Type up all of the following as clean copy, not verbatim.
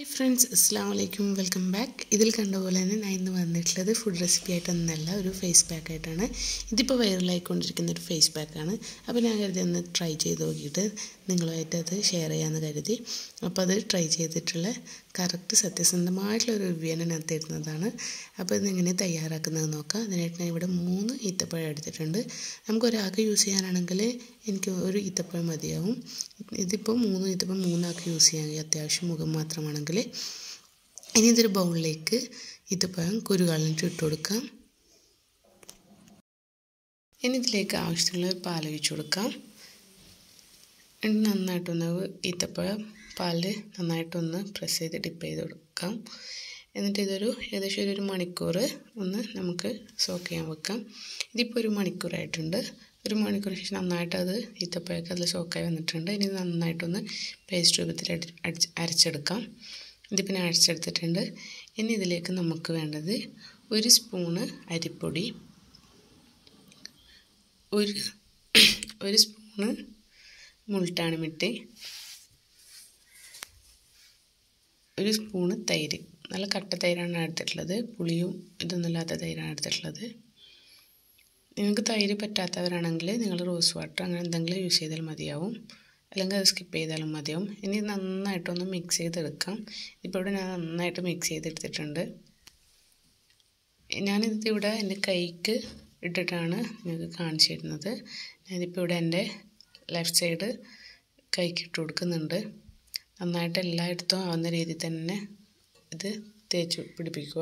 Friends, അസ്സലാമു അലൈക്കും, welcome back. ഇതിൽ കണ്ട പോലെ തന്നെ ഞാൻ ഇന്ന് വന്നിട്ടുള്ളത് ഫുഡ് റെസിപ്പി ആയിട്ടൊന്നല്ല, ഒരു ഫേസ് പാക്ക് ആയിട്ടാണ്. ഇതിപ്പോൾ വൈറലായിക്കൊണ്ടിരിക്കുന്ന ഒരു ഫേസ് പാക്കാണ്. അപ്പോൾ ഞാൻ കരുതി ഒന്ന് ട്രൈ ചെയ്ത് നോക്കിയിട്ട് നിങ്ങളുമായിട്ട് അത് ഷെയർ ചെയ്യാമെന്ന് കരുതി. അപ്പോൾ അത് ട്രൈ ചെയ്തിട്ടുള്ള കറക്റ്റ് സത്യസന്ധമായിട്ടുള്ള ഒരു റിവ്യൂ ഞാൻ തരുന്നതാണ്. അപ്പോൾ ഇതെങ്ങനെ തയ്യാറാക്കുന്നത് നോക്കാം. അതിനായിട്ട് ഞാൻ ഇവിടെ 3 ഈത്തപ്പഴം എടുത്തിട്ടുണ്ട്. നമുക്കൊരാൾക്ക് യൂസ് ചെയ്യാനാണെങ്കിൽ എനിക്ക് ഒരു ഈത്തപ്പഴം മതിയാവും. ഇതിപ്പോൾ 3 ഈത്തപ്പഴം 3 ആൾക്ക് യൂസ് ചെയ്യാൻ അത്യാവശ്യം മുഖം മാത്രമാണെങ്കിൽ. ഇനി ഇതൊരു ബൗളിലേക്ക് ഈത്തപ്പഴം കുരു കളഞ്ഞിട്ട് ഇട്ട് കൊടുക്കാം. ഇനി ഇതിലേക്ക് ആവശ്യമുള്ള പാൽ ഒഴിച്ച് കൊടുക്കാം. എന്നിട്ട് നന്നായിട്ടൊന്ന് ഈത്തപ്പഴം പാലിൽ നന്നായിട്ടൊന്ന് പ്രസ് ചെയ്ത് ഡിപ്പ് ചെയ്ത് കൊടുക്കാം. എന്നിട്ട് ഇതൊരു ഏകദേശം ഒരു മണിക്കൂർ ഒന്ന് നമുക്ക് സോക്ക് ചെയ്യാൻ വെക്കാം. ഇതിപ്പോൾ ഒരു മണിക്കൂറായിട്ടുണ്ട്. ഒരു മണിക്കൂറിന് ശേഷം നന്നായിട്ട് അത് ഈത്തപ്പഴമൊക്കെ അതിൽ സോക്കായി വന്നിട്ടുണ്ട്. ഇനി നന്നായിട്ടൊന്ന് പേസ്റ്റ് രൂപത്തിൽ അരച്ചെടുക്കാം. ഇതിപ്പോൾ ഞാൻ അരച്ചെടുത്തിട്ടുണ്ട്. ഇനി ഇതിലേക്ക് നമുക്ക് വേണ്ടത് 1 സ്പൂണ് അരിപ്പൊടി, ഒരു സ്പൂണ് മുൾട്ടാണി മിട്ടി, 1 സ്പൂണ് തൈര്. നല്ല കട്ട തൈരാണ് എടുത്തിട്ടുള്ളത്, പുളിയും ഇതൊന്നുമില്ലാത്ത തൈരാണ് എടുത്തിട്ടുള്ളത്. നിങ്ങൾക്ക് തൈര് പറ്റാത്തവരാണെങ്കിൽ നിങ്ങൾ റോസ് വാട്ടർ അങ്ങനെ എന്തെങ്കിലും യൂസ് ചെയ്താൽ മതിയാവും, അല്ലെങ്കിൽ അത് സ്കിപ്പ് ചെയ്താലും മതിയാവും. ഇനി നന്നായിട്ടൊന്ന് മിക്സ് ചെയ്തെടുക്കാം. ഇപ്പോൾ ഇവിടെ ഞാൻ നന്നായിട്ട് മിക്സ് ചെയ്തെടുത്തിട്ടുണ്ട്. ഞാനിതിവിടെ എൻ്റെ കൈക്ക് ഇട്ടിട്ടാണ് നിങ്ങൾക്ക് കാണിച്ചു തരുന്നത്. ഞാനിപ്പോൾ ഇവിടെ എൻ്റെ ലെഫ്റ്റ് സൈഡ് കൈക്ക് ഇട്ട് കൊടുക്കുന്നുണ്ട്. നന്നായിട്ട് എല്ലായിടത്തും ആവുന്ന രീതിയിൽ തന്നെ ഇത് തേച്ച് പിടിപ്പിക്കുക.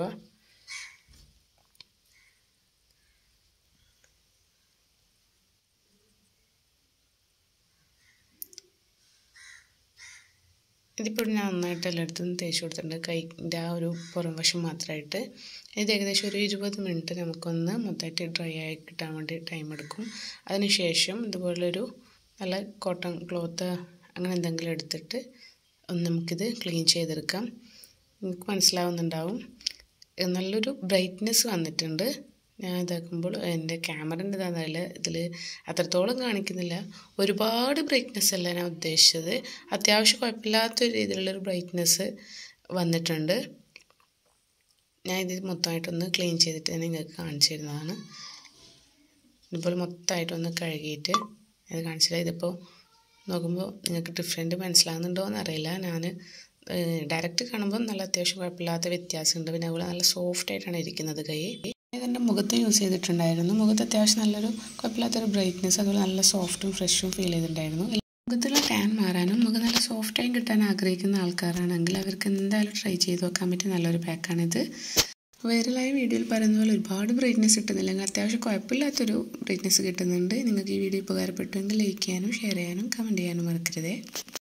ഇതിപ്പോൾ ഞാൻ നന്നായിട്ട് എല്ലായിടത്തും തേച്ച് കൊടുത്തിട്ടുണ്ട്, കൈൻ്റെ ആ ഒരു പുറം വശം മാത്രമായിട്ട്. ഇത് ഏകദേശം ഒരു 20 മിനിറ്റ് നമുക്കൊന്ന് മൊത്തമായിട്ട് ഡ്രൈ ആയി കിട്ടാൻ വേണ്ടി ടൈം എടുക്കും. അതിനുശേഷം ഇതുപോലൊരു നല്ല കോട്ടൺ ക്ലോത്ത് അങ്ങനെ എന്തെങ്കിലും എടുത്തിട്ട് ഒന്ന് നമുക്കിത് ക്ലീൻ ചെയ്തെടുക്കാം. നിങ്ങൾക്ക് മനസ്സിലാവുന്നുണ്ടാവും, നല്ലൊരു ബ്രൈറ്റ്നെസ് വന്നിട്ടുണ്ട്. ഞാൻ ഇതാക്കുമ്പോൾ എൻ്റെ ക്യാമറൻ്റെ ഇതാണെന്നല്ല, ഇതിൽ അത്രത്തോളം കാണിക്കുന്നില്ല. ഒരുപാട് ബ്രൈറ്റ്നെസ് അല്ല ഞാൻ ഉദ്ദേശിച്ചത്, അത്യാവശ്യം കുഴപ്പമില്ലാത്ത രീതിയിലുള്ളൊരു ബ്രൈറ്റ്നെസ് വന്നിട്ടുണ്ട്. ഞാൻ ഇത് മൊത്തമായിട്ടൊന്ന് ക്ലീൻ ചെയ്തിട്ട് തന്നെ നിങ്ങൾക്ക് കാണിച്ചു തരുന്നതാണ്. ഇതുപോലെ മൊത്തമായിട്ടൊന്ന് കഴുകിയിട്ട് ഇത് കാണിച്ചില്ല. ഇതിപ്പോൾ നോക്കുമ്പോൾ നിങ്ങൾക്ക് ഡിഫറൻറ്റ് മനസ്സിലാകുന്നുണ്ടോ എന്നറിയില്ല. ഞാൻ ഡയറക്റ്റ് കാണുമ്പോൾ നല്ല അത്യാവശ്യം കുഴപ്പമില്ലാത്ത വ്യത്യാസമുണ്ട്. പിന്നെ അതുപോലെ നല്ല സോഫ്റ്റായിട്ടാണ് ഇരിക്കുന്നത് കൈ. ഇതെൻ്റെ മുഖത്ത് യൂസ് ചെയ്തിട്ടുണ്ടായിരുന്നു. മുഖത്ത് അത്യാവശ്യം നല്ലൊരു കുഴപ്പമില്ലാത്തൊരു ബ്രൈറ്റ്നെസ്, അതുപോലെ നല്ല സോഫ്റ്റും ഫ്രഷും ഫീൽ ചെയ്തിട്ടുണ്ടായിരുന്നു. മുഖത്തുള്ള ടാൻ മാറാനും മുഖം നല്ല സോഫ്റ്റായി കിട്ടാൻ ആഗ്രഹിക്കുന്ന ആൾക്കാരാണെങ്കിൽ അവർക്ക് എന്തായാലും ട്രൈ ചെയ്ത് നോക്കാൻ പറ്റിയ നല്ലൊരു പാക്കാണിത്. വൈറലായ വീഡിയോയിൽ പറയുന്ന പോലെ ഒരുപാട് ബ്രൈറ്റ്നെസ് കിട്ടുന്നില്ലെങ്കിൽ അത്യാവശ്യം കുഴപ്പമില്ലാത്തൊരു ബ്രൈറ്റ്നെസ് കിട്ടുന്നുണ്ട്. നിങ്ങൾക്ക് ഈ വീഡിയോ ഉപകാരപ്പെട്ടുവെങ്കിൽ ലൈക്ക് ചെയ്യാനും ഷെയർ ചെയ്യാനും കമൻറ്റ് ചെയ്യാനും മറക്കരുതേ.